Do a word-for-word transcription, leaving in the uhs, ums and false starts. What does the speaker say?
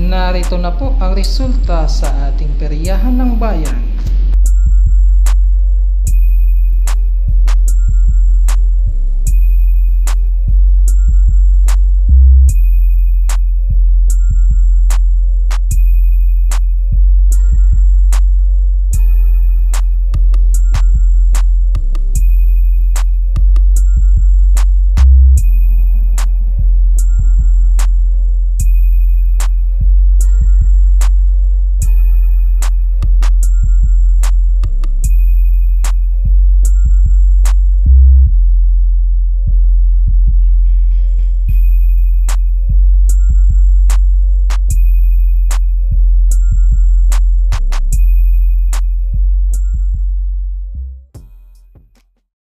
Narito na po ang resulta sa ating peryahan ng bayan.